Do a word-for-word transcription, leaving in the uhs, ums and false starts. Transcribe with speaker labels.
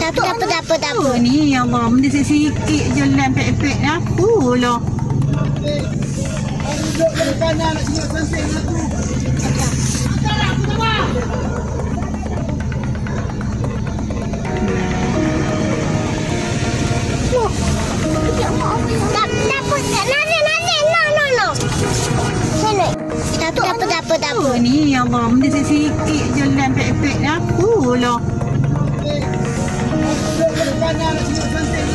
Speaker 1: Dapur, dapur, dapur, dapur.
Speaker 2: Oh, ni Allah, benda sikit je Lan Pet Pet dapur lah.
Speaker 3: Duduk dari kanan nak tengok sunset satu. Tak nak aku sama.
Speaker 1: Dapur, nasi, nasi, no, no, no. Sini. Dapur, dapur, dapur, dapur.
Speaker 2: Oh, ni Allah, benda sikit je Lan Pet Pet dapur lah.
Speaker 3: Duduk dari kanan nak tengok sunset